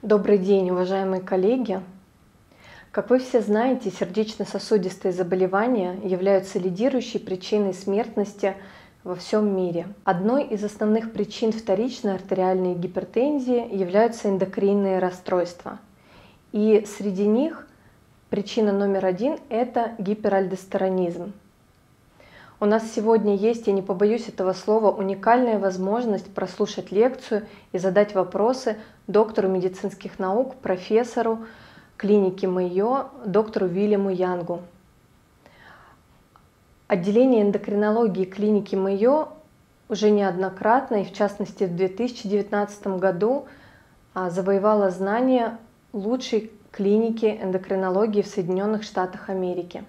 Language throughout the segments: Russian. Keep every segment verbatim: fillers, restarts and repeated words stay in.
Добрый день, уважаемые коллеги! Как вы все знаете, сердечно-сосудистые заболевания являются лидирующей причиной смертности во всем мире. Одной из основных причин вторичной артериальной гипертензии являются эндокринные расстройства. И среди них причина номер один – это гиперальдостеронизм. У нас сегодня есть, я не побоюсь этого слова, уникальная возможность прослушать лекцию и задать вопросы доктору медицинских наук, профессору клиники Мэйо, доктору Уильяму Янгу. Отделение эндокринологии клиники Мэйо уже неоднократно, и в частности в две тысячи девятнадцатом году, завоевало знание лучшей клиники эндокринологии в Соединенных Штатах Америки.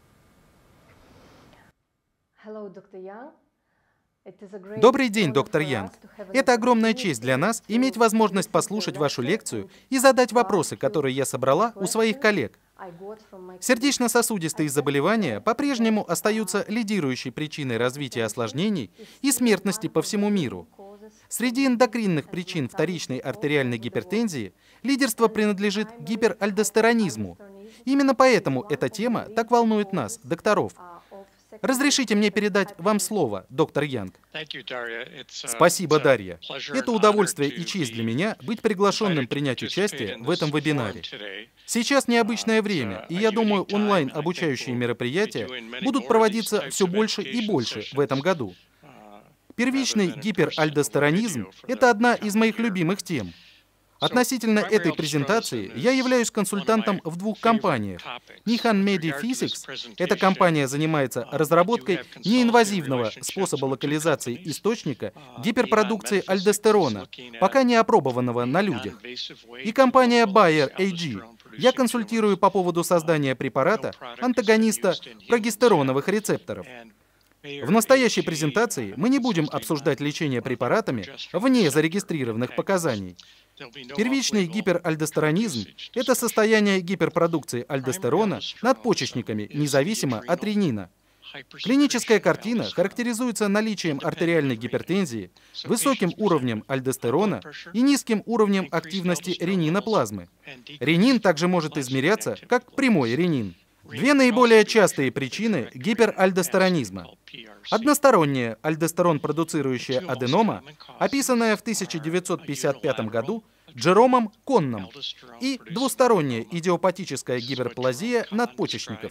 Добрый день, доктор Янг. Это огромная честь для нас иметь возможность послушать вашу лекцию и задать вопросы, которые я собрала у своих коллег. Сердечно-сосудистые заболевания по-прежнему остаются лидирующей причиной развития осложнений и смертности по всему миру. Среди эндокринных причин вторичной артериальной гипертензии лидерство принадлежит гиперальдостеронизму. Именно поэтому эта тема так волнует нас, докторов. Разрешите мне передать вам слово, доктор Янг. Спасибо, Дарья. Это удовольствие и честь для меня быть приглашенным принять участие в этом вебинаре. Сейчас необычное время, и я думаю, онлайн-обучающие мероприятия будут проводиться все больше и больше в этом году. Первичный гиперальдостеронизм – это одна из моих любимых тем. Относительно этой презентации я являюсь консультантом в двух компаниях. Nihan Mediphysics – эта компания занимается разработкой неинвазивного способа локализации источника гиперпродукции альдостерона, пока не опробованного на людях. И компания Bayer эй джи. Я консультирую по поводу создания препарата антагониста прогестероновых рецепторов. В настоящей презентации мы не будем обсуждать лечение препаратами вне зарегистрированных показаний. Первичный гиперальдостеронизм – это состояние гиперпродукции альдостерона надпочечниками, независимо от ренина. Клиническая картина характеризуется наличием артериальной гипертензии, высоким уровнем альдостерона и низким уровнем активности ренина плазмы. Ренин также может измеряться как прямой ренин. Две наиболее частые причины гиперальдостеронизма. Односторонняя альдостерон-продуцирующая аденома, описанная в тысяча девятьсот пятьдесят пятом году Джеромом Конном, и двусторонняя идиопатическая гиперплазия надпочечников.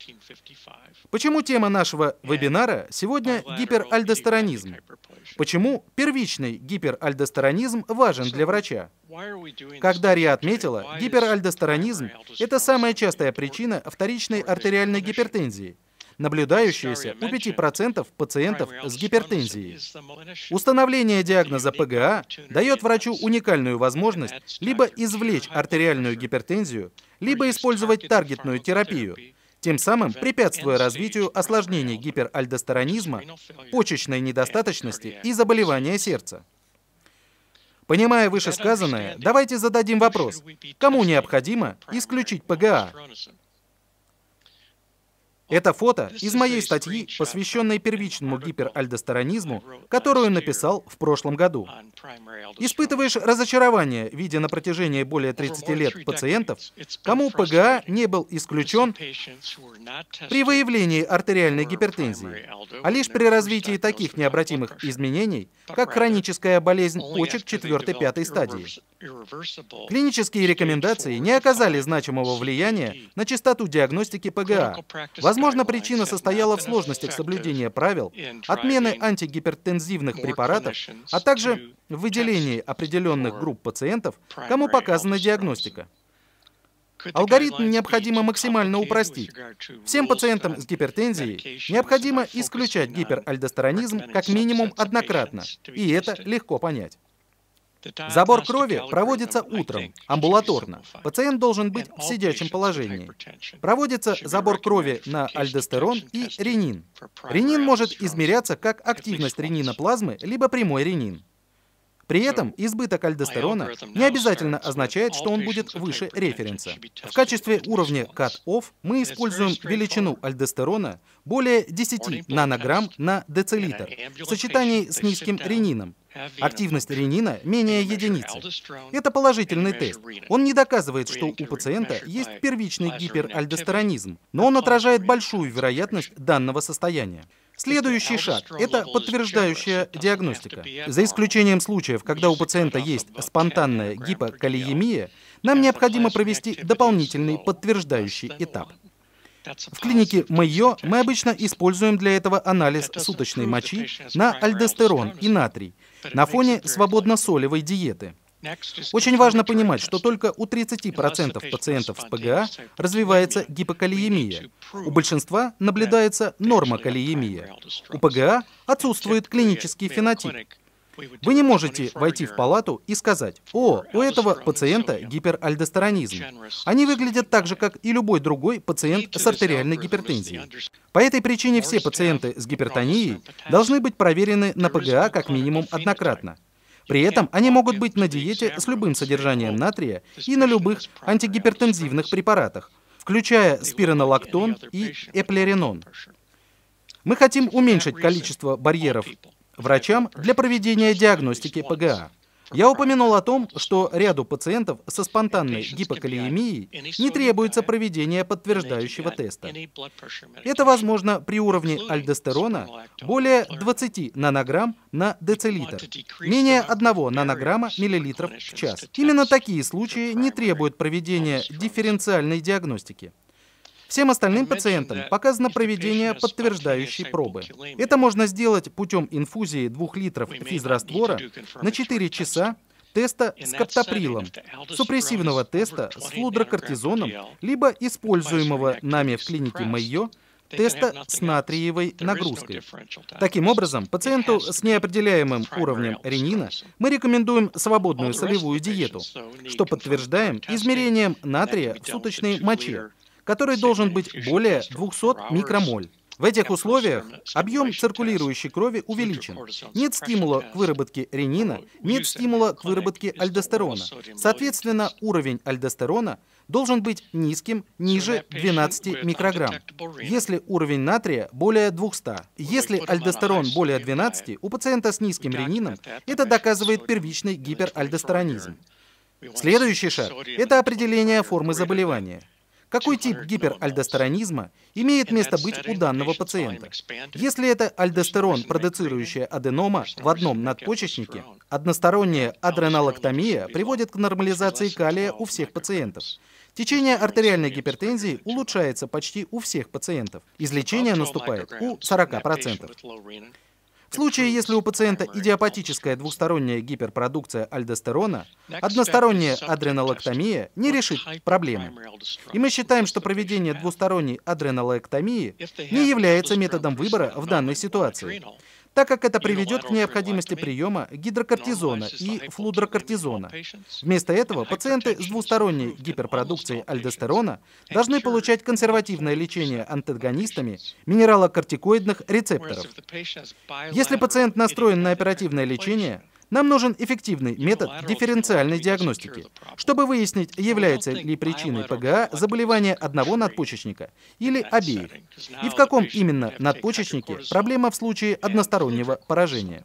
Почему тема нашего вебинара сегодня гиперальдостеронизм? Почему первичный гиперальдостеронизм важен для врача? Как Дарья отметила, гиперальдостеронизм – это самая частая причина вторичной артериальной гипертензии, наблюдающаяся у пяти процентов пациентов с гипертензией. Установление диагноза пэ гэ а дает врачу уникальную возможность либо извлечь артериальную гипертензию, либо использовать таргетную терапию, тем самым препятствуя развитию осложнений гиперальдостеронизма, почечной недостаточности и заболевания сердца. Понимая вышесказанное, давайте зададим вопрос, кому необходимо исключить пэ гэ а? Это фото из моей статьи, посвященной первичному гиперальдостеронизму, которую написал в прошлом году. Испытываешь разочарование, видя на протяжении более тридцати лет пациентов, кому пэ гэ а не был исключен при выявлении артериальной гипертензии, а лишь при развитии таких необратимых изменений, как хроническая болезнь почек четвёртой-пятой стадии. Клинические рекомендации не оказали значимого влияния на частоту диагностики пэ гэ а. Возможно, причина состояла в сложностях соблюдения правил, отмены антигипертензивных препаратов, а также в выделении определенных групп пациентов, кому показана диагностика. Алгоритм необходимо максимально упростить. Всем пациентам с гипертензией необходимо исключать гиперальдостеронизм как минимум однократно, и это легко понять. Забор крови проводится утром, амбулаторно. Пациент должен быть в сидячем положении. Проводится забор крови на альдостерон и ренин. Ренин может измеряться как активность ренина плазмы, либо прямой ренин. При этом избыток альдостерона не обязательно означает, что он будет выше референса. В качестве уровня кат-офф мы используем величину альдостерона более десяти нанограмм на децилитр в сочетании с низким ренином. Активность ренина менее единицы. Это положительный тест. Он не доказывает, что у пациента есть первичный гиперальдостеронизм, но он отражает большую вероятность данного состояния. Следующий шаг – это подтверждающая диагностика. За исключением случаев, когда у пациента есть спонтанная гипокалиемия, нам необходимо провести дополнительный подтверждающий этап. В клинике Мэйо мы обычно используем для этого анализ суточной мочи на альдостерон и натрий на фоне свободно-солевой диеты. Очень важно понимать, что только у тридцати процентов пациентов с ПГА развивается гипокалиемия. У большинства наблюдается нормокалиемия. У ПГА отсутствует клинический фенотип. Вы не можете войти в палату и сказать: «О, у этого пациента гиперальдостеронизм». Они выглядят так же, как и любой другой пациент с артериальной гипертензией. По этой причине все пациенты с гипертонией должны быть проверены на ПГА как минимум однократно. При этом они могут быть на диете с любым содержанием натрия и на любых антигипертензивных препаратах, включая спиронолактон и эплеринон. Мы хотим уменьшить количество барьеров врачам для проведения диагностики ПГА. Я упомянул о том, что ряду пациентов со спонтанной гипокалиемией не требуется проведение подтверждающего теста. Это возможно при уровне альдостерона более двадцати нанограмм на децилитр, менее одного нанограмма миллилитров в час. Именно такие случаи не требуют проведения дифференциальной диагностики. Всем остальным пациентам показано проведение подтверждающей пробы. Это можно сделать путем инфузии двух литров физраствора на четыре часа, теста с каптоприлом, супрессивного теста с флудрокортизоном, либо используемого нами в клинике Мэйо теста с натриевой нагрузкой. Таким образом, пациенту с неопределяемым уровнем ренина мы рекомендуем свободную солевую диету, что подтверждаем измерением натрия в суточной моче, который должен быть более двухсот микромоль. В этих условиях объем циркулирующей крови увеличен. Нет стимула к выработке ренина, нет стимула к выработке альдостерона. Соответственно, уровень альдостерона должен быть низким, ниже двенадцати микрограмм. Если уровень натрия более двухсот, если альдостерон более двенадцати, у пациента с низким ренином это доказывает первичный гиперальдостеронизм. Следующий шаг – это определение формы заболевания. Какой тип гиперальдостеронизма имеет место быть у данного пациента? Если это альдостерон, продуцирующая аденома в одном надпочечнике, односторонняя адренолэктомия приводит к нормализации калия у всех пациентов. Течение артериальной гипертензии улучшается почти у всех пациентов. Излечение наступает у сорока процентов. В случае, если у пациента идиопатическая двусторонняя гиперпродукция альдостерона, односторонняя адренолэктомия не решит проблемы. И мы считаем, что проведение двусторонней адренолэктомии не является методом выбора в данной ситуации, так как это приведет к необходимости приема гидрокортизона и флудрокортизона. Вместо этого пациенты с двусторонней гиперпродукцией альдостерона должны получать консервативное лечение антагонистами минералокортикоидных рецепторов. Если пациент настроен на оперативное лечение, нам нужен эффективный метод дифференциальной диагностики, чтобы выяснить, является ли причиной ПГА заболевание одного надпочечника или обеих, и в каком именно надпочечнике проблема в случае одностороннего поражения.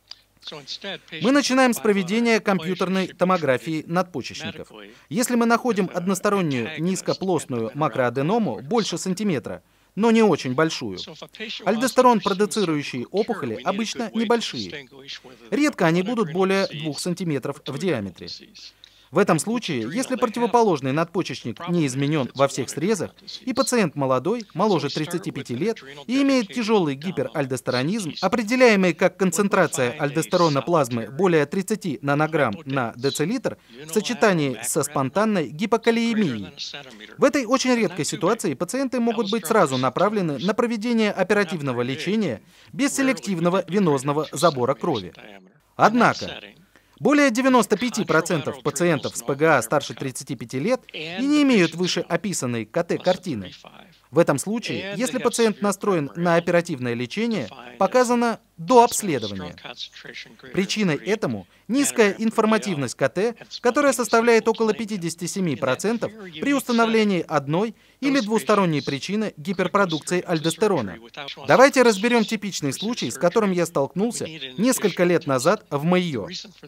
Мы начинаем с проведения компьютерной томографии надпочечников. Если мы находим одностороннюю низкоплотную макроаденому больше сантиметра, но не очень большую. Альдостерон, продуцирующие опухоли, обычно небольшие. Редко они будут более двух сантиметров в диаметре. В этом случае, если противоположный надпочечник не изменен во всех срезах, и пациент молодой, моложе тридцати пяти лет, и имеет тяжелый гиперальдостеронизм, определяемый как концентрация альдостерона плазмы более тридцати нанограмм на децилитр в сочетании со спонтанной гипокалиемией. В этой очень редкой ситуации пациенты могут быть сразу направлены на проведение оперативного лечения без селективного венозного забора крови. Однако, более девяноста пяти процентов пациентов с ПГА старше тридцати пяти лет и не имеют вышеописанной КТ-картины. В этом случае, если пациент настроен на оперативное лечение, показано до обследования. Причиной этому низкая информативность ка тэ, которая составляет около пятидесяти семи процентов при установлении одной или двусторонней причины гиперпродукции альдостерона. Давайте разберем типичный случай, с которым я столкнулся несколько лет назад в Майо.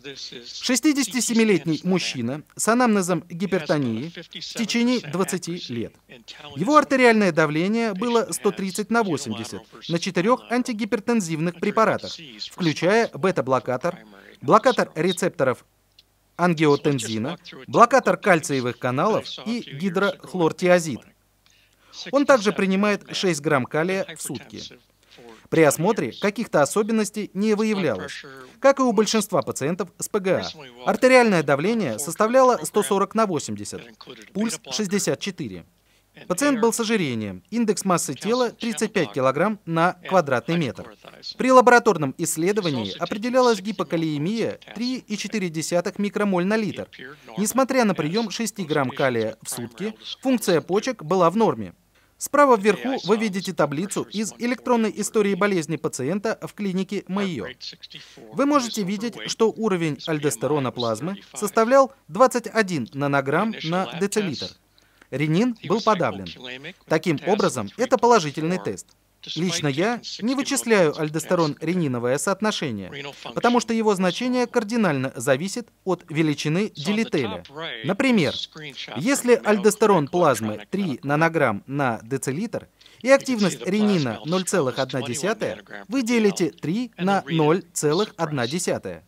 шестидесятисемилетний мужчина с анамнезом гипертонии в течение двадцати лет. Его артериальное давление было сто тридцать на восемьдесят на четырех антигипертензивных препаратах, включая бета-блокатор, блокатор рецепторов ангиотензина, блокатор кальциевых каналов и гидрохлортиазид. Он также принимает шесть грамм калия в сутки. При осмотре каких-то особенностей не выявлялось, как и у большинства пациентов с пэ гэ а. Артериальное давление составляло сто сорок на восемьдесят, пульс шестьдесят четыре. Пациент был с ожирением, индекс массы тела тридцать пять килограмм на квадратный метр. При лабораторном исследовании определялась гипокалиемия три и четыре десятых микромоль на литр. Несмотря на прием шести грамм калия в сутки, функция почек была в норме. Справа вверху вы видите таблицу из электронной истории болезни пациента в клинике Майо. Вы можете видеть, что уровень альдостерона плазмы составлял двадцать один нанограмм на децилитр. Ренин был подавлен. Таким образом, это положительный тест. Лично я не вычисляю альдостерон-рениновое соотношение, потому что его значение кардинально зависит от величины делителя. Например, если альдостерон плазмы три нанограмм на децилитр и активность ренина ноль целых одна десятая, вы делите три на ноль целых одна десятая.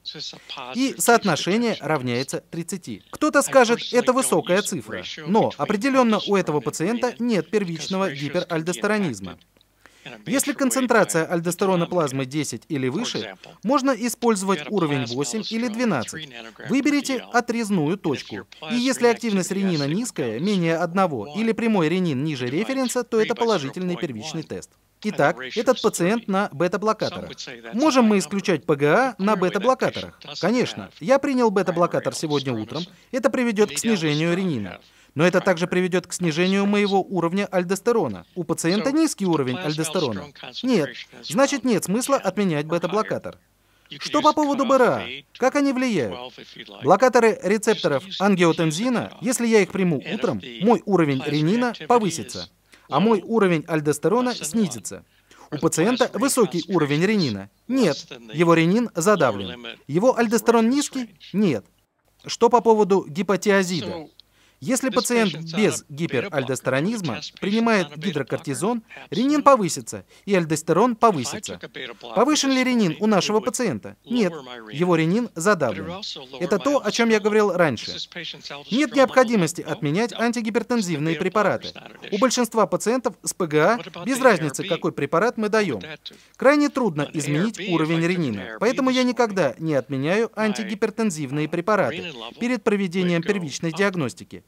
И соотношение равняется тридцати. Кто-то скажет, это высокая цифра, но определенно у этого пациента нет первичного гиперальдостеронизма. Если концентрация альдостерона плазмы десять или выше, можно использовать уровень восемь или двенадцать. Выберите отрезную точку. И если активность ренина низкая, менее одного, или прямой ренин ниже референса, то это положительный первичный тест. Итак, этот пациент на бета-блокаторах. Можем мы исключать пэ гэ а на бета-блокаторах? Конечно. Я принял бета-блокатор сегодня утром. Это приведет к снижению ренина. Но это также приведет к снижению моего уровня альдостерона. У пациента низкий уровень альдостерона. Нет, значит нет смысла отменять бета-блокатор. Что по поводу бэ эр а? Как они влияют? Блокаторы рецепторов ангиотензина, если я их приму утром, мой уровень ренина повысится, а мой уровень альдостерона снизится. У пациента высокий уровень ренина. Нет, его ренин задавлен. Его альдостерон низкий? Нет. Что по поводу гипотиазида? Если пациент без гиперальдостеронизма принимает гидрокортизон, ренин повысится, и альдостерон повысится. Повышен ли ренин у нашего пациента? Нет, его ренин задавлен. Это то, о чем я говорил раньше. Нет необходимости отменять антигипертензивные препараты. У большинства пациентов с пэ гэ а без разницы, какой препарат мы даем. Крайне трудно изменить уровень ренина, поэтому я никогда не отменяю антигипертензивные препараты перед проведением первичной диагностики,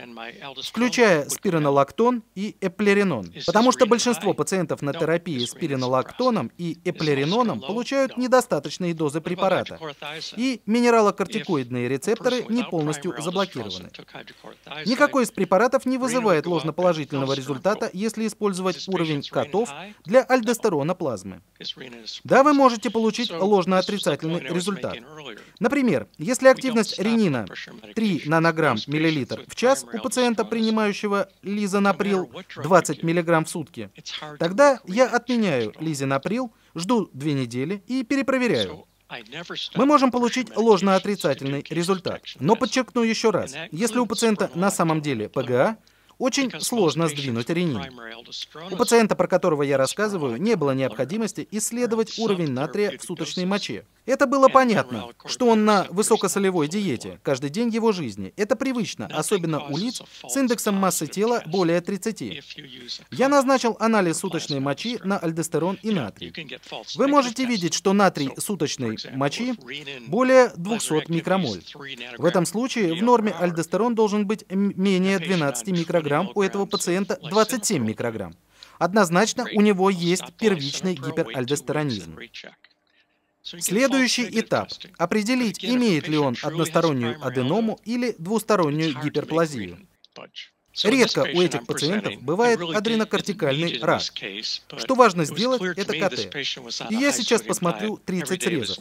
включая спиринолактон и эплеринон, потому что большинство пациентов на терапии спиринолактоном и эплериноном получают недостаточные дозы препарата, и минералокортикоидные рецепторы не полностью заблокированы. Никакой из препаратов не вызывает ложноположительного результата, если использовать уровень котов для альдостерона плазмы. Да, вы можете получить ложноотрицательный результат. Например, если активность ренина три нанограмм миллилитр в час у пациента, принимающего лизонаприл двадцать миллиграмм в сутки, тогда я отменяю лизонаприл, жду две недели и перепроверяю. Мы можем получить ложноотрицательный результат. Но подчеркну еще раз, если у пациента на самом деле пэ гэ а, очень сложно сдвинуть ренин. У пациента, про которого я рассказываю, не было необходимости исследовать уровень натрия в суточной моче. Это было понятно, что он на высокосолевой диете каждый день его жизни. Это привычно, особенно у лиц с индексом массы тела более тридцати. Я назначил анализ суточной мочи на альдостерон и натрий. Вы можете видеть, что натрий суточной мочи более двухсот микромоль. В этом случае в норме альдостерон должен быть менее двенадцати микрограмм, у этого пациента двадцать семь микрограмм. Однозначно у него есть первичный гиперальдостеронизм. Следующий этап – определить, имеет ли он одностороннюю аденому или двустороннюю гиперплазию. Редко у этих пациентов бывает адренокортикальный рак. Что важно сделать, это ка тэ. И я сейчас посмотрю тридцать срезов.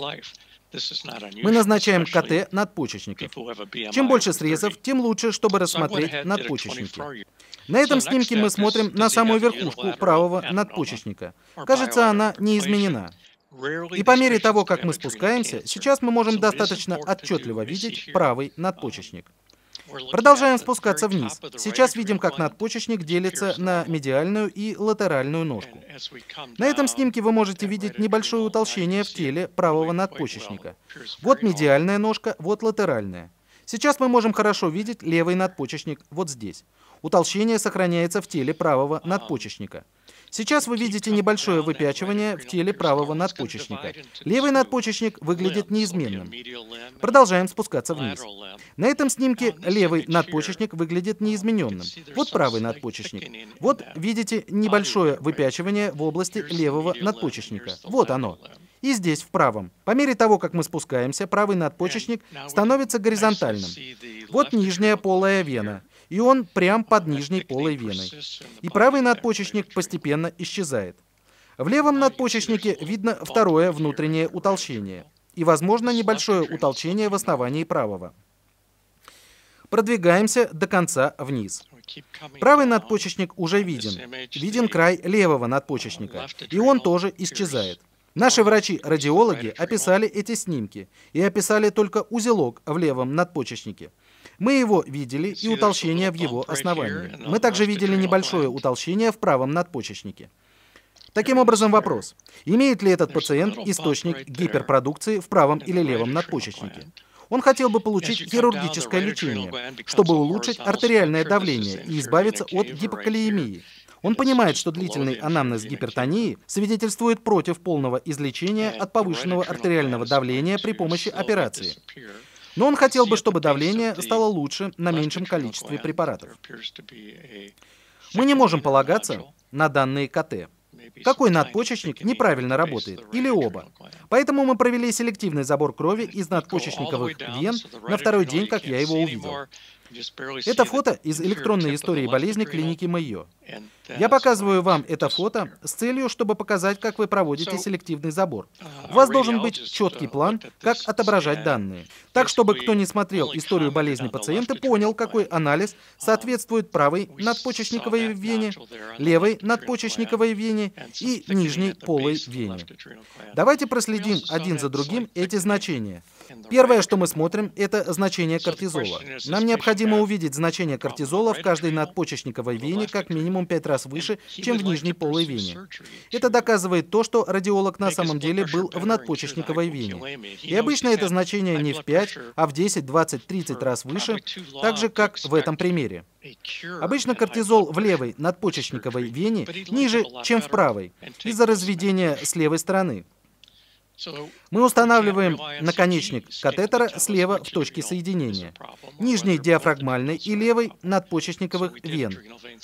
Мы назначаем ка тэ надпочечников. Чем больше срезов, тем лучше, чтобы рассмотреть надпочечники. На этом снимке мы смотрим на самую верхушку правого надпочечника. Кажется, она не изменена. И по мере того, как мы спускаемся, сейчас мы можем достаточно отчетливо видеть правый надпочечник. Продолжаем спускаться вниз. Сейчас видим, как надпочечник делится на медиальную и латеральную ножку. На этом снимке вы можете видеть небольшое утолщение в теле правого надпочечника. Вот медиальная ножка, вот латеральная. Сейчас мы можем хорошо видеть левый надпочечник вот здесь. Утолщение сохраняется в теле правого надпочечника. Сейчас вы видите небольшое выпячивание в теле правого надпочечника. Левый надпочечник выглядит неизменным. Продолжаем спускаться вниз. На этом снимке левый надпочечник выглядит неизмененным. Вот правый надпочечник. Вот видите небольшое выпячивание в области левого надпочечника. Вот оно. И здесь, в правом. По мере того, как мы спускаемся, правый надпочечник становится горизонтальным. Вот нижняя полая вена. И он прям под нижней полой веной. И правый надпочечник постепенно исчезает. В левом надпочечнике видно второе внутреннее утолщение. И, возможно, небольшое утолщение в основании правого. Продвигаемся до конца вниз. Правый надпочечник уже виден. Виден край левого надпочечника. И он тоже исчезает. Наши врачи-радиологи описали эти снимки и описали только узелок в левом надпочечнике. Мы его видели и утолщение в его основании. Мы также видели небольшое утолщение в правом надпочечнике. Таким образом, вопрос: имеет ли этот пациент источник гиперпродукции в правом или левом надпочечнике? Он хотел бы получить хирургическое лечение, чтобы улучшить артериальное давление и избавиться от гипокалиемии. Он понимает, что длительный анамнез гипертонии свидетельствует против полного излечения от повышенного артериального давления при помощи операции. Но он хотел бы, чтобы давление стало лучше на меньшем количестве препаратов. Мы не можем полагаться на данные ка тэ. Какой надпочечник неправильно работает, или оба. Поэтому мы провели селективный забор крови из надпочечниковых вен на второй день, как я его увидел. Это фото из электронной истории болезни клиники Мэйо. Я показываю вам это фото с целью, чтобы показать, как вы проводите селективный забор. У вас должен быть четкий план, как отображать данные. Так, чтобы кто не смотрел историю болезни пациента, понял, какой анализ соответствует правой надпочечниковой вене, левой надпочечниковой вене и нижней полой вене. Давайте проследим один за другим эти значения. Первое, что мы смотрим, это значение кортизола. Нам необходимо увидеть значение кортизола в каждой надпочечниковой вене как минимум пять раз выше, чем в нижней полой вене. Это доказывает то, что радиолог на самом деле был в надпочечниковой вене. И обычно это значение не в пять, а в десять, двадцать, тридцать раз выше, так же, как в этом примере. Обычно кортизол в левой надпочечниковой вене ниже, чем в правой, из-за разведения с левой стороны. Мы устанавливаем наконечник катетера слева в точке соединения, нижней диафрагмальной и левой надпочечниковых вен.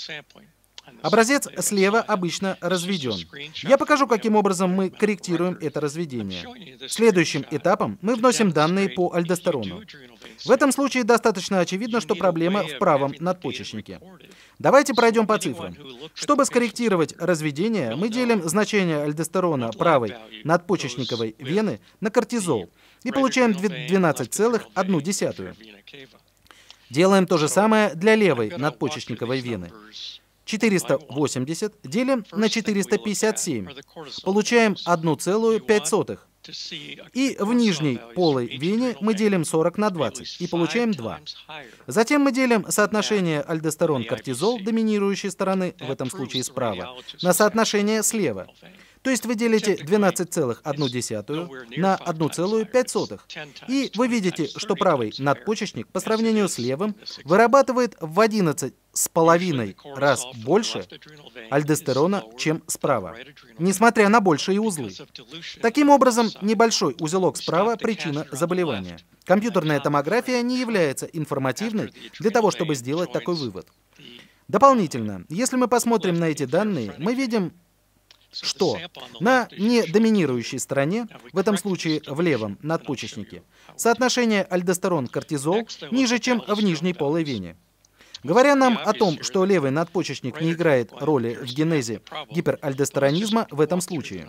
Образец слева обычно разведен. Я покажу, каким образом мы корректируем это разведение. Следующим этапом мы вносим данные по альдостерону. В этом случае достаточно очевидно, что проблема в правом надпочечнике. Давайте пройдем по цифрам. Чтобы скорректировать разведение, мы делим значение альдостерона правой надпочечниковой вены на кортизол и получаем двенадцать целых одну десятую. Делаем то же самое для левой надпочечниковой вены. четыреста восемьдесят делим на четыреста пятьдесят семь. Получаем одну целую пять сотых. И в нижней полой вене мы делим сорок на двадцать и получаем два. Затем мы делим соотношение альдостерон-кортизол доминирующей стороны, в этом случае справа, на соотношение слева. То есть вы делите двенадцать целых одну десятую на одну целую пять сотых. И вы видите, что правый надпочечник по сравнению с левым вырабатывает в одиннадцать с половиной раз больше альдостерона, чем справа, несмотря на большие узлы. Таким образом, небольшой узелок справа – причина заболевания. Компьютерная томография не является информативной для того, чтобы сделать такой вывод. Дополнительно, если мы посмотрим на эти данные, мы видим, что на недоминирующей стороне, в этом случае в левом надпочечнике, соотношение альдостерон-кортизол ниже, чем в нижней полой вене. Говоря нам о том, что левый надпочечник не играет роли в генезе гиперальдостеронизма в этом случае.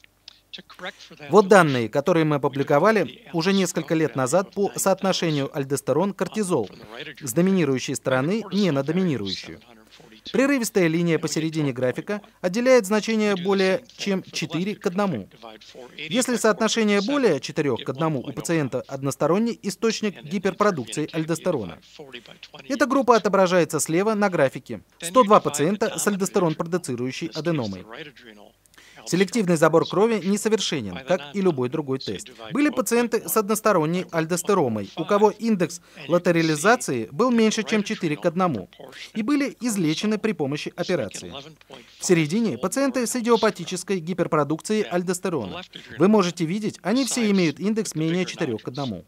Вот данные, которые мы опубликовали уже несколько лет назад по соотношению альдостерон-кортизол с доминирующей стороны не на доминирующую. Прерывистая линия посередине графика отделяет значение более чем четыре к одному. Если соотношение более четырёх к одному у пациента односторонний источник гиперпродукции альдостерона. Эта группа отображается слева на графике. сто два пациента с альдостерон-продуцирующей аденомой. Селективный забор крови несовершенен, как и любой другой тест. Были пациенты с односторонней альдостеромой, у кого индекс латерализации был меньше, чем четыре к одному, и были излечены при помощи операции. В середине пациенты с идиопатической гиперпродукцией альдостерона. Вы можете видеть, они все имеют индекс менее четырёх к одному.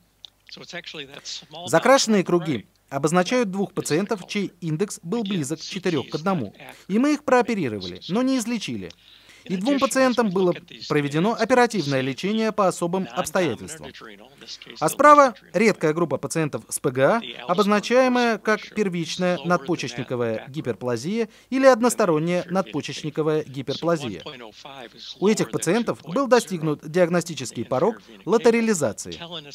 Закрашенные круги обозначают двух пациентов, чей индекс был близок к четырём к одному, и мы их прооперировали, но не излечили. И двум пациентам было проведено оперативное лечение по особым обстоятельствам. А справа редкая группа пациентов с ПГА, обозначаемая как первичная надпочечниковая гиперплазия или односторонняя надпочечниковая гиперплазия. У этих пациентов был достигнут диагностический порог латерализации.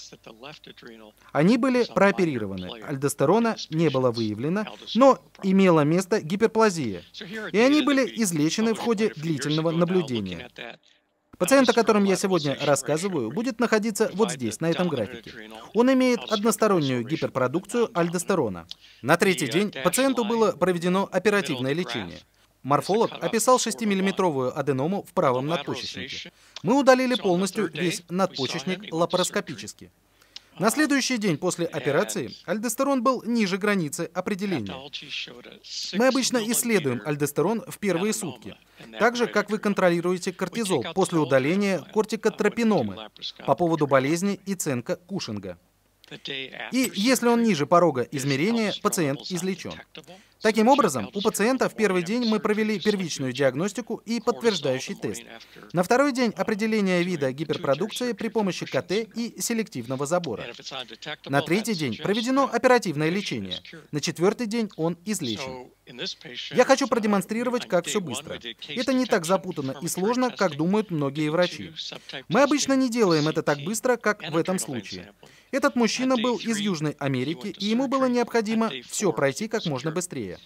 Они были прооперированы, альдостерона не было выявлено, но имела место гиперплазия, и они были излечены в ходе длительного наблюдения. Пациент, о котором я сегодня рассказываю, будет находиться вот здесь, на этом графике. Он имеет одностороннюю гиперпродукцию альдостерона. На третий день пациенту было проведено оперативное лечение. Морфолог описал шестимиллиметровую аденому в правом надпочечнике. Мы удалили полностью весь надпочечник лапароскопически. На следующий день после операции альдостерон был ниже границы определения. Мы обычно исследуем альдостерон в первые сутки, так же, как вы контролируете кортизол после удаления кортикотропиномы по поводу болезни Иценко-Кушинга. И если он ниже порога измерения, пациент излечен. Таким образом, у пациента в первый день мы провели первичную диагностику и подтверждающий тест. На второй день определение вида гиперпродукции при помощи КТ и селективного забора. На третий день проведено оперативное лечение. На четвертый день он излечен. Я хочу продемонстрировать, как все быстро. Это не так запутанно и сложно, как думают многие врачи. Мы обычно не делаем это так быстро, как в этом случае. Этот мужчина был из Южной Америки, и ему было необходимо все пройти как можно быстрее.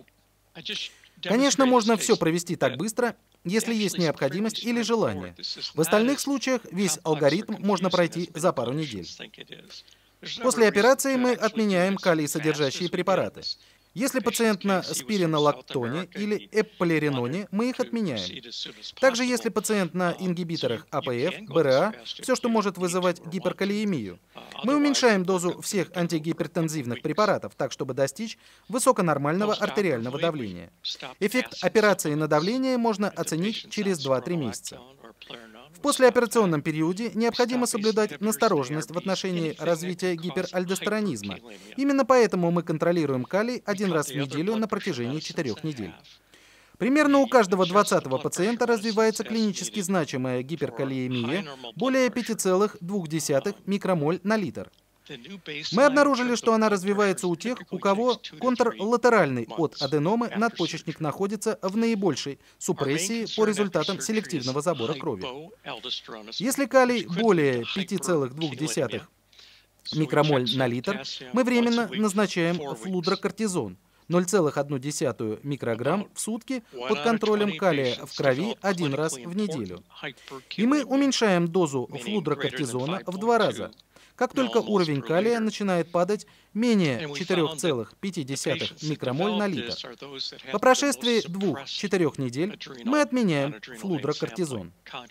Конечно, можно все провести так быстро, если есть необходимость или желание. В остальных случаях весь алгоритм можно пройти за пару недель. После операции мы отменяем калий-содержащие препараты. Если пациент на спиринолактоне или эполиреноне, мы их отменяем. Также если пациент на ингибиторах АПФ, БРА, все, что может вызывать гиперкалиемию, мы уменьшаем дозу всех антигипертензивных препаратов, так, чтобы достичь высоконормального артериального давления. Эффект операции на давление можно оценить через два-три месяца. В послеоперационном периоде необходимо соблюдать настороженность в отношении развития гиперальдостеронизма. Именно поэтому мы контролируем калий один раз в неделю на протяжении четырех недель. Примерно у каждого двадцатого пациента развивается клинически значимая гиперкалиемия более пяти целых двух десятых микромоль на литр. Мы обнаружили, что она развивается у тех, у кого контрлатеральный от аденомы надпочечник находится в наибольшей супрессии по результатам селективного забора крови. Если калий более пяти целых двух десятых микромоль на литр, мы временно назначаем флудрокортизон ноль целых одну десятую микрограмм в сутки под контролем калия в крови один раз в неделю. И мы уменьшаем дозу флудрокортизона в два раза. Как только уровень калия начинает падать менее четырёх целых пяти десятых микромоль на литр. По прошествии двух-четырёх недель мы отменяем флудрокортизон.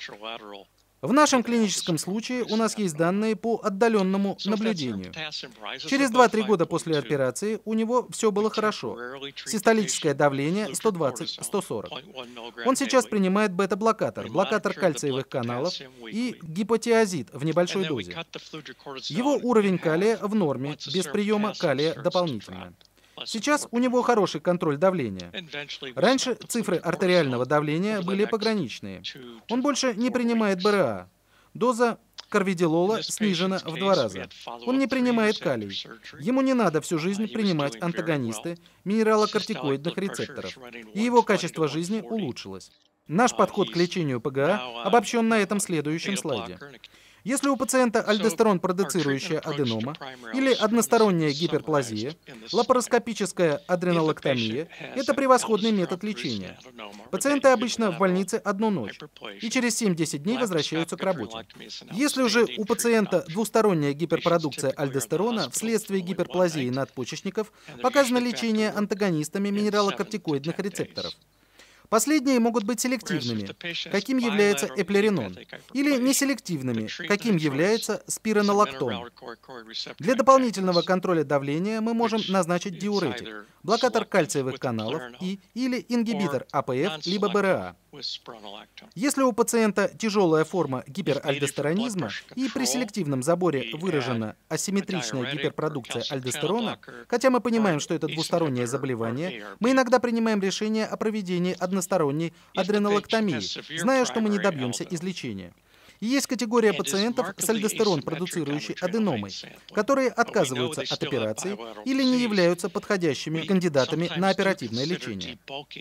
В нашем клиническом случае у нас есть данные по отдаленному наблюдению. Через два-три года после операции у него все было хорошо. Систолическое давление сто двадцать — сто сорок. Он сейчас принимает бета-блокатор, блокатор кальциевых каналов и гипотиазид в небольшой дозе. Его уровень калия в норме, без приема калия дополнительно. Сейчас у него хороший контроль давления. Раньше цифры артериального давления были пограничные. Он больше не принимает БРА. Доза карвидилола снижена в два раза. Он не принимает калий. Ему не надо всю жизнь принимать антагонисты минералокортикоидных рецепторов, и его качество жизни улучшилось. Наш подход к лечению ПГА обобщен на этом следующем слайде. Если у пациента альдостерон-продуцирующая аденома или односторонняя гиперплазия, лапароскопическая адренолэктомия – это превосходный метод лечения. Пациенты обычно в больнице одну ночь и через семь-десять дней возвращаются к работе. Если уже у пациента двусторонняя гиперпродукция альдостерона вследствие гиперплазии надпочечников, показано лечение антагонистами минералокортикоидных рецепторов. Последние могут быть селективными, каким является эплеринон, или неселективными, каким является спиронолактон. Для дополнительного контроля давления мы можем назначить диуретик, блокатор кальциевых каналов и или ингибитор АПФ либо БРА. Если у пациента тяжелая форма гиперальдостеронизма и при селективном заборе выражена асимметричная гиперпродукция альдостерона, хотя мы понимаем, что это двустороннее заболевание, мы иногда принимаем решение о проведении односторонней адренолэктомии, зная, что мы не добьемся излечения. И есть категория пациентов с альдостерон-продуцирующей аденомой, которые отказываются от операции или не являются подходящими кандидатами на оперативное лечение.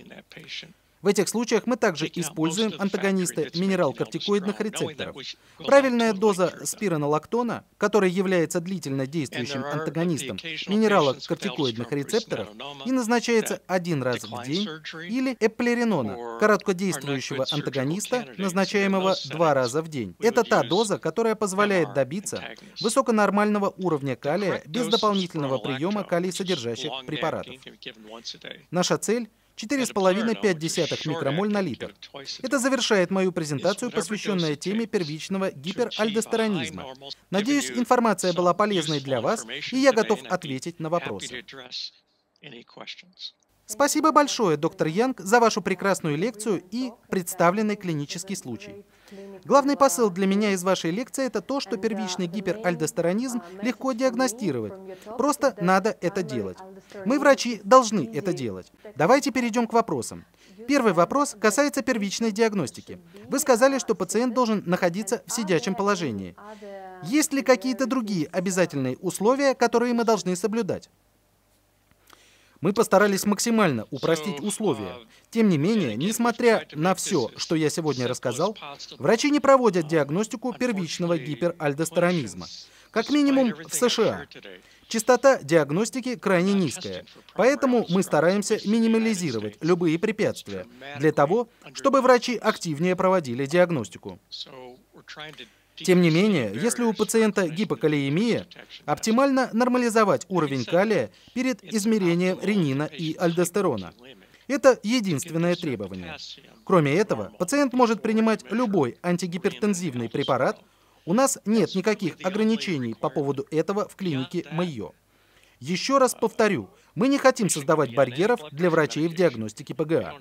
В этих случаях мы также используем антагонисты минералокортикоидных рецепторов. Правильная доза спиронолактона, который является длительно действующим антагонистом минералокортикоидных рецепторов и назначается один раз в день, или эплеринона, короткодействующего антагониста, назначаемого два раза в день. Это та доза, которая позволяет добиться высоконормального уровня калия без дополнительного приема калий-содержащих препаратов. Наша цель — четыре с половиной — пять десятых микромоль на литр. Это завершает мою презентацию, посвященную теме первичного гиперальдостеронизма. Надеюсь, информация была полезной для вас, и я готов ответить на вопросы. Спасибо большое, доктор Янг, за вашу прекрасную лекцию и представленный клинический случай. Главный посыл для меня из вашей лекции — это то, что первичный гиперальдостеронизм легко диагностировать. Просто надо это делать. Мы, врачи, должны это делать. Давайте перейдем к вопросам. Первый вопрос касается первичной диагностики. Вы сказали, что пациент должен находиться в сидячем положении. Есть ли какие-то другие обязательные условия, которые мы должны соблюдать? Мы постарались максимально упростить условия. Тем не менее, несмотря на все, что я сегодня рассказал, врачи не проводят диагностику первичного гиперальдостеронизма. Как минимум в США. Частота диагностики крайне низкая, поэтому мы стараемся минимализировать любые препятствия для того, чтобы врачи активнее проводили диагностику. Тем не менее, если у пациента гипокалиемия, оптимально нормализовать уровень калия перед измерением ренина и альдостерона. Это единственное требование. Кроме этого, пациент может принимать любой антигипертензивный препарат. У нас нет никаких ограничений по поводу этого в клинике Мэйо. Еще раз повторю, мы не хотим создавать барьеров для врачей в диагностике ПГА.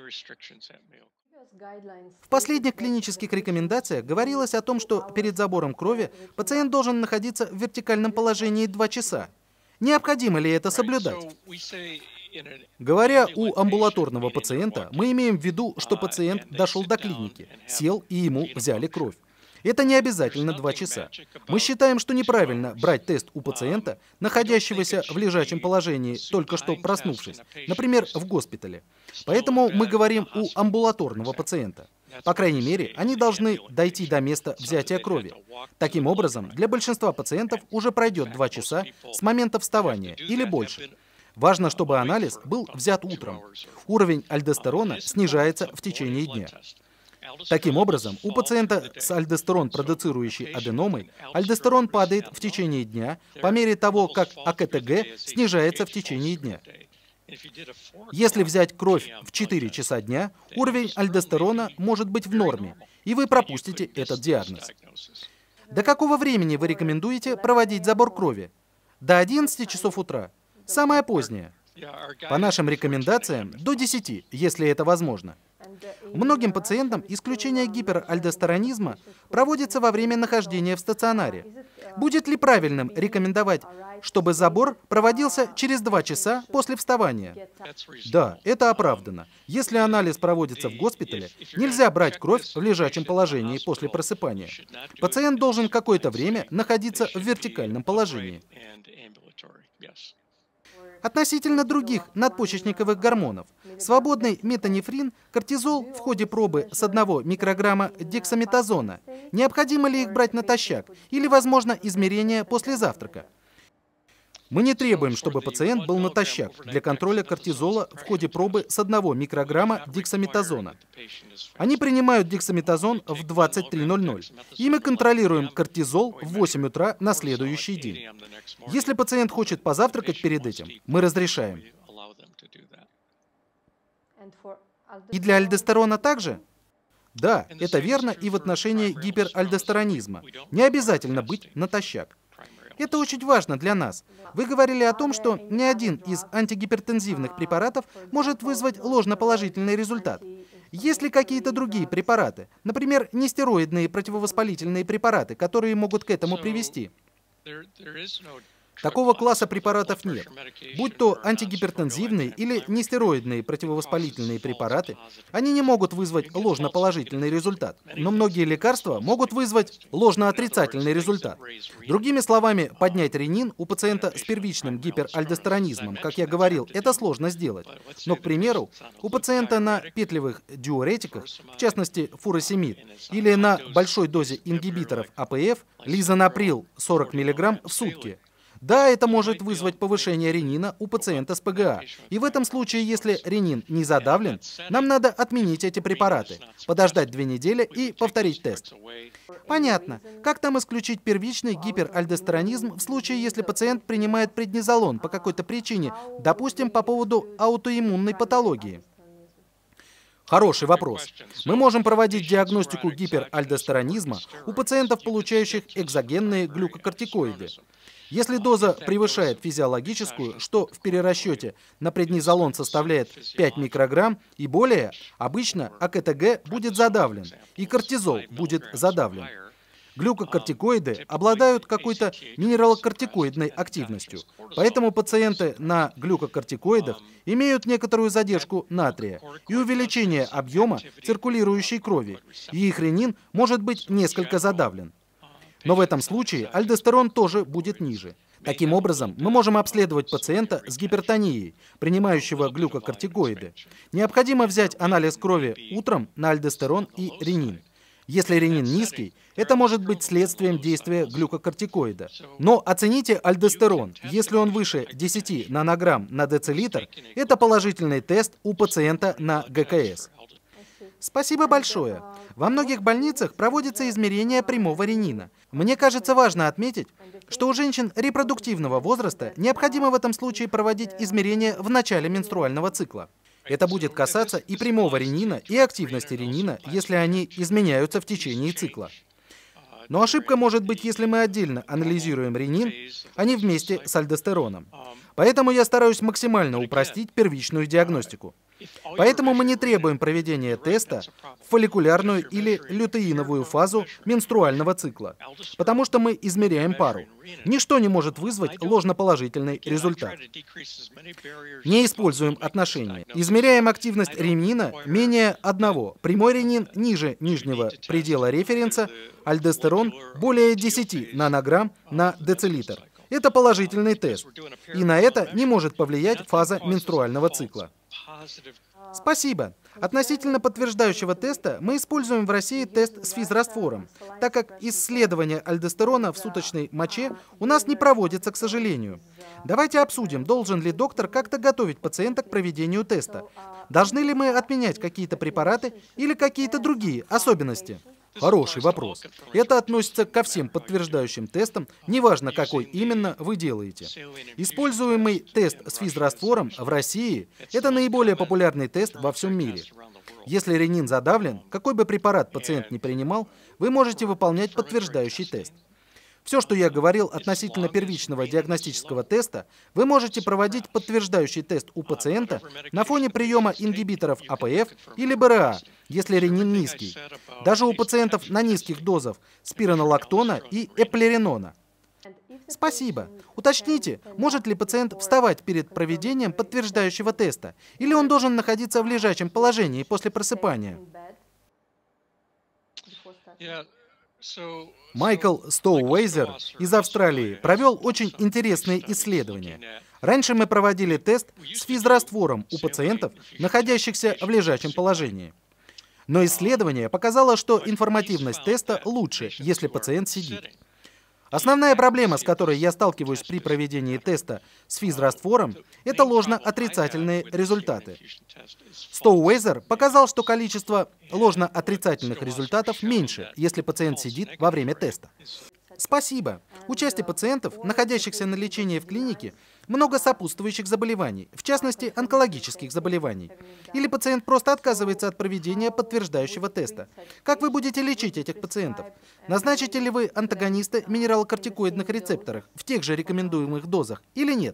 В последних клинических рекомендациях говорилось о том, что перед забором крови пациент должен находиться в вертикальном положении два часа. Необходимо ли это соблюдать? Говоря у амбулаторного пациента, мы имеем в виду, что пациент дошел до клиники, сел и ему взяли кровь. Это не обязательно два часа. Мы считаем, что неправильно брать тест у пациента, находящегося в лежачем положении, только что проснувшись, например, в госпитале. Поэтому мы говорим у амбулаторного пациента. По крайней мере, они должны дойти до места взятия крови. Таким образом, для большинства пациентов уже пройдет два часа с момента вставания или больше. Важно, чтобы анализ был взят утром. Уровень альдостерона снижается в течение дня. Таким образом, у пациента с альдостерон-продуцирующей аденомой альдостерон падает в течение дня по мере того, как АКТГ снижается в течение дня. Если взять кровь в четыре часа дня, уровень альдостерона может быть в норме, и вы пропустите этот диагноз. До какого времени вы рекомендуете проводить забор крови? До одиннадцати часов утра. Самое позднее. По нашим рекомендациям, до десяти, если это возможно. Многим пациентам исключение гиперальдостеронизма проводится во время нахождения в стационаре. Будет ли правильным рекомендовать, чтобы забор проводился через два часа после вставания? Да, это оправдано. Если анализ проводится в госпитале, нельзя брать кровь в лежачем положении после просыпания. Пациент должен какое-то время находиться в вертикальном положении. Относительно других надпочечниковых гормонов, свободный метонефрин, кортизол в ходе пробы с одного микрограмма дексаметазона, необходимо ли их брать натощак или возможно измерение после завтрака? Мы не требуем, чтобы пациент был натощак для контроля кортизола в ходе пробы с одного микрограмма дексаметазона. Они принимают дексаметазон в двадцать три ноль ноль, и мы контролируем кортизол в восемь утра на следующий день. Если пациент хочет позавтракать перед этим, мы разрешаем. И для альдостерона также? Да, это верно и в отношении гиперальдостеронизма. Не обязательно быть натощак. Это очень важно для нас. Вы говорили о том, что ни один из антигипертензивных препаратов может вызвать ложноположительный результат. Есть ли какие-то другие препараты, например, нестероидные противовоспалительные препараты, которые могут к этому привести? Такого класса препаратов нет. Будь то антигипертензивные или нестероидные противовоспалительные препараты, они не могут вызвать ложноположительный результат. Но многие лекарства могут вызвать ложноотрицательный результат. Другими словами, поднять ренин у пациента с первичным гиперальдостеронизмом, как я говорил, это сложно сделать. Но, к примеру, у пациента на петлевых диуретиках, в частности фуросемид, или на большой дозе ингибиторов АПФ, лизонаприл сорок миллиграмм в сутки, да, это может вызвать повышение ренина у пациента с ПГА. И в этом случае, если ренин не задавлен, нам надо отменить эти препараты, подождать две недели и повторить тест. Понятно. Как там исключить первичный гиперальдостеронизм в случае, если пациент принимает преднизолон по какой-то причине, допустим, по поводу аутоиммунной патологии? Хороший вопрос. Мы можем проводить диагностику гиперальдостеронизма у пациентов, получающих экзогенные глюкокортикоиды. Если доза превышает физиологическую, что в перерасчете на преднизолон составляет пять микрограмм и более, обычно АКТГ будет задавлен, и кортизол будет задавлен. Глюкокортикоиды обладают какой-то минералокортикоидной активностью, поэтому пациенты на глюкокортикоидах имеют некоторую задержку натрия и увеличение объема циркулирующей крови, и их ренин может быть несколько задавлен. Но в этом случае альдостерон тоже будет ниже. Таким образом, мы можем обследовать пациента с гипертонией, принимающего глюкокортикоиды. Необходимо взять анализ крови утром на альдостерон и ренин. Если ренин низкий, это может быть следствием действия глюкокортикоида. Но оцените альдостерон. Если он выше десяти нанограмм на децилитр, это положительный тест у пациента на ГКС. Спасибо большое. Во многих больницах проводится измерение прямого ренина. Мне кажется важно отметить, что у женщин репродуктивного возраста необходимо в этом случае проводить измерения в начале менструального цикла. Это будет касаться и прямого ренина, и активности ренина, если они изменяются в течение цикла. Но ошибка может быть, если мы отдельно анализируем ренин, а не вместе с альдостероном. Поэтому я стараюсь максимально упростить первичную диагностику. Поэтому мы не требуем проведения теста в фолликулярную или лютеиновую фазу менструального цикла, потому что мы измеряем пару. Ничто не может вызвать ложноположительный результат. Не используем отношения. Измеряем активность ренина менее одного. Прямой ренин ниже нижнего предела референса, альдостерон более десяти нанограмм на децилитр. Это положительный тест, и на это не может повлиять фаза менструального цикла. Спасибо. Относительно подтверждающего теста мы используем в России тест с физраствором, так как исследование альдостерона в суточной моче у нас не проводится, к сожалению. Давайте обсудим, должен ли доктор как-то готовить пациента к проведению теста. Должны ли мы отменять какие-то препараты или какие-то другие особенности? Хороший вопрос. Это относится ко всем подтверждающим тестам, неважно, какой именно вы делаете. Используемый тест с физраствором в России – это наиболее популярный тест во всем мире. Если ренин задавлен, какой бы препарат пациент ни принимал, вы можете выполнять подтверждающий тест. Все, что я говорил относительно первичного диагностического теста, вы можете проводить подтверждающий тест у пациента на фоне приема ингибиторов АПФ или БРА, если ренин низкий, даже у пациентов на низких дозах спиронолактона и эплеринона. Спасибо. Уточните, может ли пациент вставать перед проведением подтверждающего теста, или он должен находиться в лежачем положении после просыпания? Майкл Стоуэйзер из Австралии провел очень интересные исследования. Раньше мы проводили тест с физраствором у пациентов, находящихся в лежачем положении. Но исследование показало, что информативность теста лучше, если пациент сидит. Основная проблема, с которой я сталкиваюсь при проведении теста с физраствором, это ложно-отрицательные результаты. Стоуэйзер показал, что количество ложно-отрицательных результатов меньше, если пациент сидит во время теста. Спасибо. У части пациентов, находящихся на лечении в клинике, много сопутствующих заболеваний, в частности, онкологических заболеваний. Или пациент просто отказывается от проведения подтверждающего теста. Как вы будете лечить этих пациентов? Назначите ли вы антагонисты минералокортикоидных рецепторов в тех же рекомендуемых дозах или нет?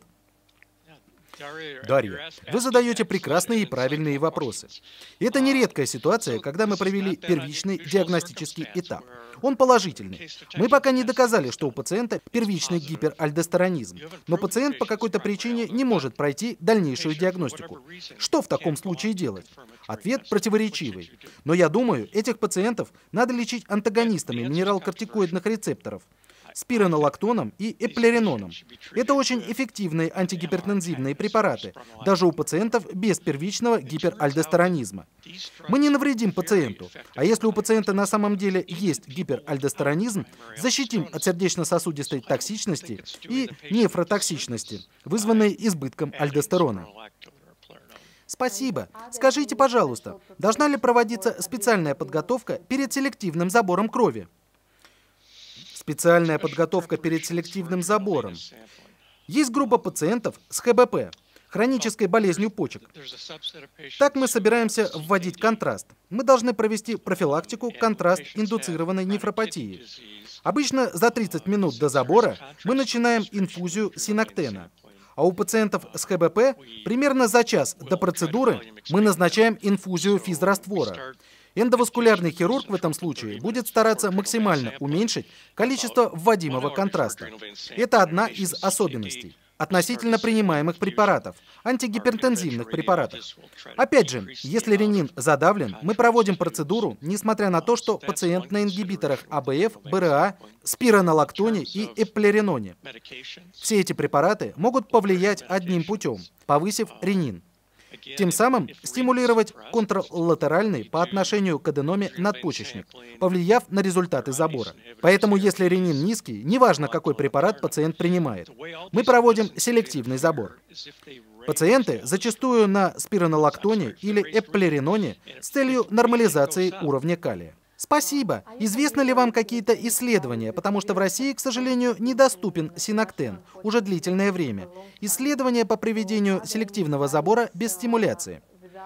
Дарья, вы задаете прекрасные и правильные вопросы. И это нередкая ситуация, когда мы провели первичный диагностический этап. Он положительный. Мы пока не доказали, что у пациента первичный гиперальдостеронизм, но пациент по какой-то причине не может пройти дальнейшую диагностику. Что в таком случае делать? Ответ противоречивый. Но я думаю, этих пациентов надо лечить антагонистами минералокортикоидных рецепторов, спиронолактоном и эплериноном. Это очень эффективные антигипертензивные препараты, даже у пациентов без первичного гиперальдостеронизма. Мы не навредим пациенту, а если у пациента на самом деле есть гиперальдостеронизм, защитим от сердечно-сосудистой токсичности и нефротоксичности, вызванной избытком альдостерона. Спасибо. Скажите, пожалуйста, должна ли проводиться специальная подготовка перед селективным забором крови? Специальная подготовка перед селективным забором. Есть группа пациентов с ха бэ пэ, хронической болезнью почек. Так мы собираемся вводить контраст. Мы должны провести профилактику контраст-индуцированной нефропатии. Обычно за тридцать минут до забора мы начинаем инфузию синоктена. А у пациентов с ха бэ пэ примерно за час до процедуры мы назначаем инфузию физраствора. Эндоваскулярный хирург в этом случае будет стараться максимально уменьшить количество вводимого контраста. Это одна из особенностей относительно принимаемых препаратов, антигипертензивных препаратов. Опять же, если ренин задавлен, мы проводим процедуру, несмотря на то, что пациент на ингибиторах а бэ эф, бэ эр а, спиронолактоне и эплериноне. Все эти препараты могут повлиять одним путем, повысив ренин. Тем самым стимулировать контралатеральный по отношению к аденоме надпочечник, повлияв на результаты забора. Поэтому, если ренин низкий, неважно, какой препарат пациент принимает, мы проводим селективный забор. Пациенты зачастую на спиронолактоне или эплериноне с целью нормализации уровня калия. Спасибо. Известны ли вам какие-то исследования, потому что в России, к сожалению, недоступен синоктен уже длительное время. Исследования по проведению селективного забора без стимуляции.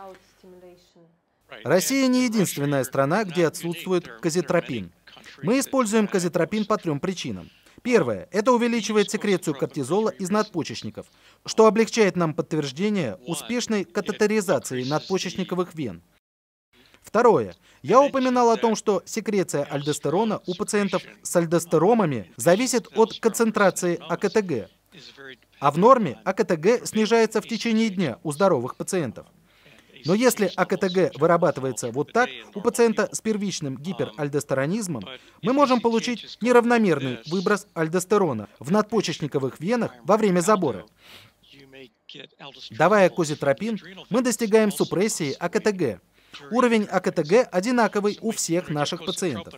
Россия не единственная страна, где отсутствует казитропин. Мы используем казитропин по трем причинам. Первое – это увеличивает секрецию кортизола из надпочечников, что облегчает нам подтверждение успешной катетеризации надпочечниковых вен. Второе. Я упоминал о том, что секреция альдостерона у пациентов с альдостеромами зависит от концентрации а ка тэ гэ. А в норме а ка тэ гэ снижается в течение дня у здоровых пациентов. Но если а ка тэ гэ вырабатывается вот так, у пациента с первичным гиперальдостеронизмом, мы можем получить неравномерный выброс альдостерона в надпочечниковых венах во время забора. Давая козитропин, мы достигаем супрессии а ка тэ гэ. Уровень а ка тэ гэ одинаковый у всех наших пациентов.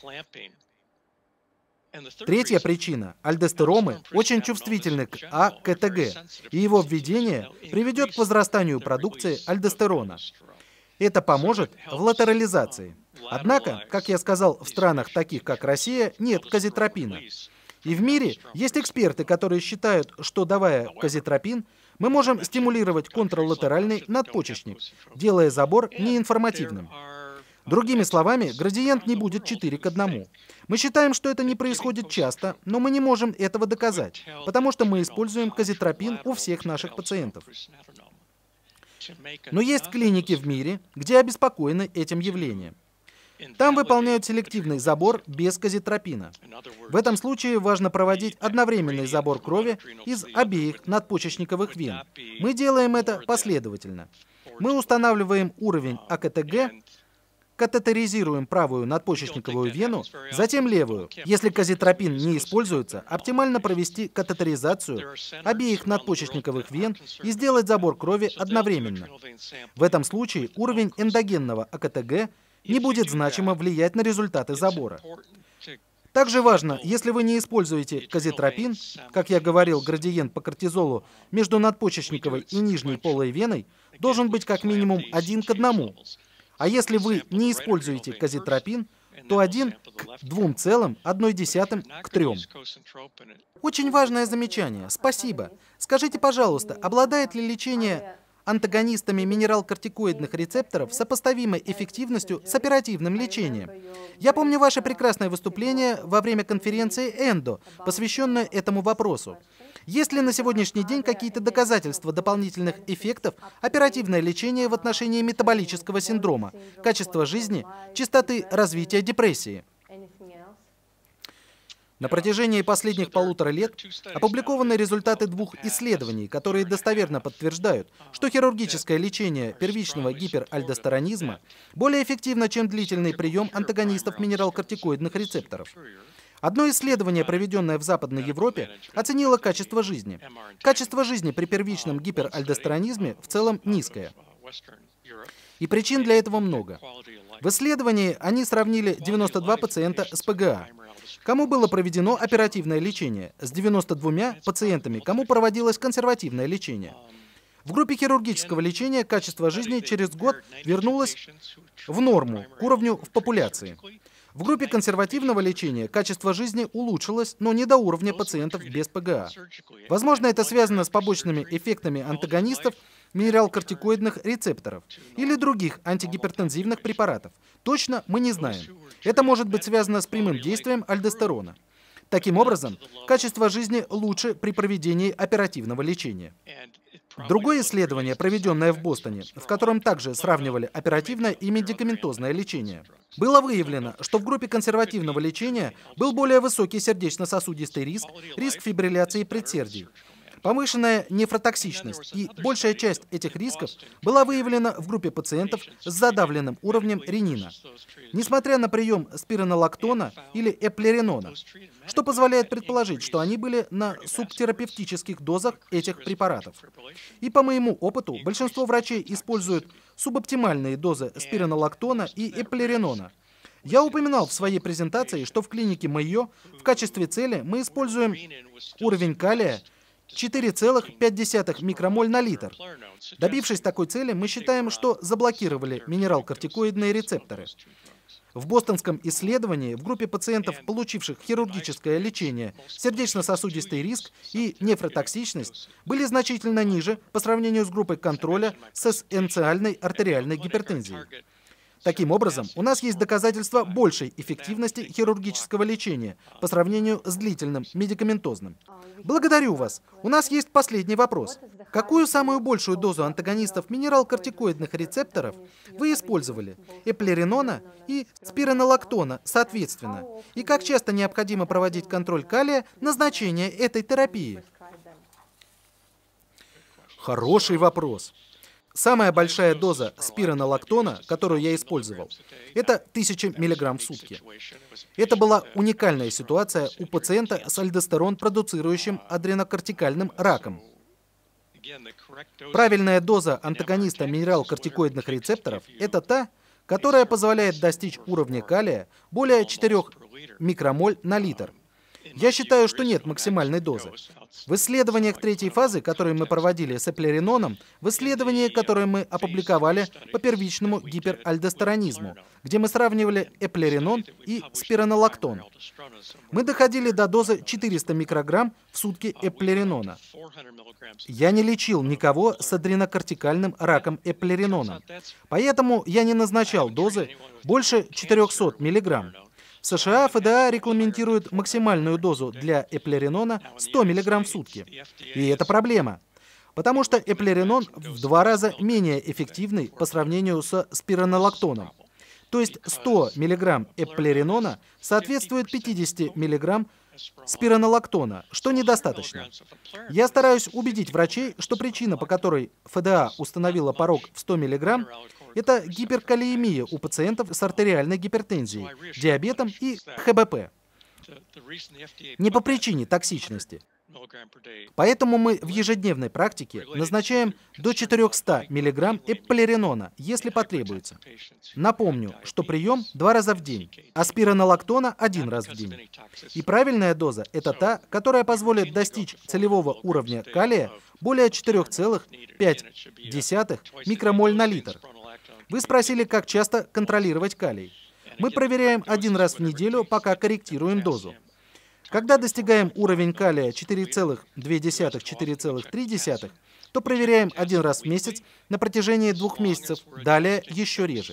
Третья причина. Альдостеромы очень чувствительны к а ка тэ гэ, и его введение приведет к возрастанию продукции альдостерона. Это поможет в латерализации. Однако, как я сказал, в странах таких как Россия нет казитропина. И в мире есть эксперты, которые считают, что давая казитропин, мы можем стимулировать контралатеральный надпочечник, делая забор неинформативным. Другими словами, градиент не будет четыре к одному. Мы считаем, что это не происходит часто, но мы не можем этого доказать, потому что мы используем казитропин у всех наших пациентов. Но есть клиники в мире, где обеспокоены этим явлением. Там выполняют селективный забор без казитропина. В этом случае важно проводить одновременный забор крови из обеих надпочечниковых вен. Мы делаем это последовательно. Мы устанавливаем уровень А К Т Г, катетеризируем правую надпочечниковую вену, затем левую. Если казитропин не используется, оптимально провести катетеризацию обеих надпочечниковых вен и сделать забор крови одновременно. В этом случае уровень эндогенного А К Т Г не будет значимо влиять на результаты забора. Также важно, если вы не используете казитропин, как я говорил, градиент по кортизолу между надпочечниковой и нижней полой веной должен быть как минимум один к одному. А если вы не используете казитропин, то один к двум целым одной десятой к трем. Очень важное замечание. Спасибо. Скажите, пожалуйста, обладает ли лечение антагонистами минерал-кортикоидных рецепторов сопоставимой эффективностью с оперативным лечением? Я помню ваше прекрасное выступление во время конференции «Эндо», посвященное этому вопросу. Есть ли на сегодняшний день какие-то доказательства дополнительных эффектов оперативное лечение в отношении метаболического синдрома, качества жизни, частоты развития депрессии? На протяжении последних полутора лет опубликованы результаты двух исследований, которые достоверно подтверждают, что хирургическое лечение первичного гиперальдостеронизма более эффективно, чем длительный прием антагонистов минерал-кортикоидных рецепторов. Одно исследование, проведенное в Западной Европе, оценило качество жизни. Качество жизни при первичном гиперальдостеронизме в целом низкое. И причин для этого много. В исследовании они сравнили девяносто два пациента с П Г А. Кому было проведено оперативное лечение? С девяноста двумя пациентами, кому проводилось консервативное лечение. В группе хирургического лечения качество жизни через год вернулось в норму, к уровню в популяции. В группе консервативного лечения качество жизни улучшилось, но не до уровня пациентов без П Г А. Возможно, это связано с побочными эффектами антагонистов минерал-кортикоидных рецепторов или других антигипертензивных препаратов. Точно мы не знаем. Это может быть связано с прямым действием альдостерона. Таким образом, качество жизни лучше при проведении оперативного лечения. Другое исследование, проведенное в Бостоне, в котором также сравнивали оперативное и медикаментозное лечение, было выявлено, что в группе консервативного лечения был более высокий сердечно-сосудистый риск, риск фибрилляции предсердий, повышенная нефротоксичность, и большая часть этих рисков была выявлена в группе пациентов с задавленным уровнем ренина, несмотря на прием спиронолактона или эплеринона, что позволяет предположить, что они были на субтерапевтических дозах этих препаратов. И по моему опыту, большинство врачей используют субоптимальные дозы спиронолактона и эплеринона. Я упоминал в своей презентации, что в клинике Мэйо в качестве цели мы используем уровень калия четыре целых пять десятых микромоль на литр. Добившись такой цели, мы считаем, что заблокировали минерал-кортикоидные рецепторы. В бостонском исследовании в группе пациентов, получивших хирургическое лечение, сердечно-сосудистый риск и нефротоксичность были значительно ниже по сравнению с группой контроля с эссенциальной артериальной гипертензией. Таким образом, у нас есть доказательства большей эффективности хирургического лечения по сравнению с длительным медикаментозным. Благодарю вас. У нас есть последний вопрос. Какую самую большую дозу антагонистов минерал-кортикоидных рецепторов вы использовали? Эплеринона и спиронолактона, соответственно? И как часто необходимо проводить контроль калия назначения этой терапии? Хороший вопрос. Самая большая доза спиронолактона, которую я использовал, это тысяча миллиграмм в сутки. Это была уникальная ситуация у пациента с альдостерон-продуцирующим адренокортикальным раком. Правильная доза антагониста минерал-кортикоидных рецепторов – это та, которая позволяет достичь уровня калия более четырёх микромоль на литр. Я считаю, что нет максимальной дозы. В исследованиях третьей фазы, которые мы проводили с эплериноном, в исследовании, которое мы опубликовали по первичному гиперальдостеронизму, где мы сравнивали эплеринон и спиронолактон, мы доходили до дозы четыреста микрограмм в сутки эплеринона. Я не лечил никого с адренокортикальным раком эплериноном, поэтому я не назначал дозы больше четырёхсот миллиграмм. В США Ф Д А регламентирует максимальную дозу для эплеринона сто миллиграмм в сутки. И это проблема, потому что эплеринон в два раза менее эффективный по сравнению со спиронолактоном. То есть сто миллиграмм эпплеринона соответствует пятидесяти миллиграмм спиронолактона, что недостаточно. Я стараюсь убедить врачей, что причина, по которой эф дэ а установила порог в сто миллиграмм, это гиперкалиемия у пациентов с артериальной гипертензией, диабетом и ха бэ пэ. Не по причине токсичности. Поэтому мы в ежедневной практике назначаем до четырёхсот миллиграмм эпплеринона, если потребуется. Напомню, что прием два раза в день, а спиронолактона один раз в день. И правильная доза – это та, которая позволит достичь целевого уровня калия более четырёх целых пяти десятых микромоль на литр. Вы спросили, как часто контролировать калий. Мы проверяем один раз в неделю, пока корректируем дозу. Когда достигаем уровень калия четыре целых две десятых — четыре целых три десятых, то проверяем один раз в месяц на протяжении двух месяцев, далее еще реже.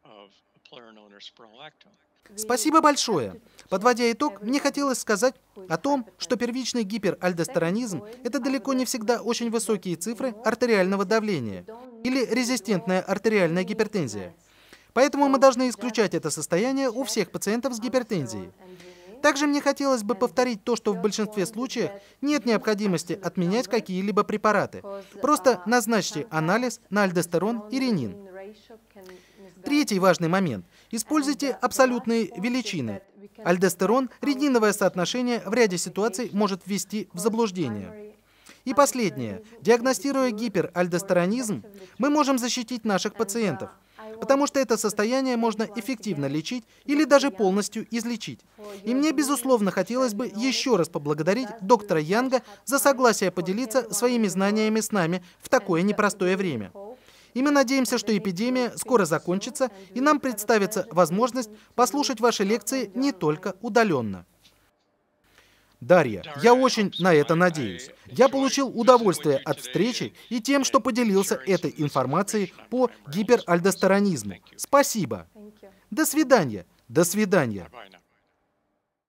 Спасибо большое. Подводя итог, мне хотелось сказать о том, что первичный гиперальдостеронизм – это далеко не всегда очень высокие цифры артериального давления или резистентная артериальная гипертензия. Поэтому мы должны исключать это состояние у всех пациентов с гипертензией. Также мне хотелось бы повторить то, что в большинстве случаев нет необходимости отменять какие-либо препараты. Просто назначьте анализ на альдостерон и ренин. Третий важный момент. Используйте абсолютные величины. Альдостерон-рениновое соотношение в ряде ситуаций может ввести в заблуждение. И последнее. Диагностируя гиперальдостеронизм, мы можем защитить наших пациентов, потому что это состояние можно эффективно лечить или даже полностью излечить. И мне, безусловно, хотелось бы еще раз поблагодарить доктора Янга за согласие поделиться своими знаниями с нами в такое непростое время. И мы надеемся, что эпидемия скоро закончится, и нам представится возможность послушать ваши лекции не только удаленно. Дарья, я очень на это надеюсь. Я получил удовольствие от встречи и тем, что поделился этой информацией по гиперальдостеронизму. Спасибо. До свидания. До свидания.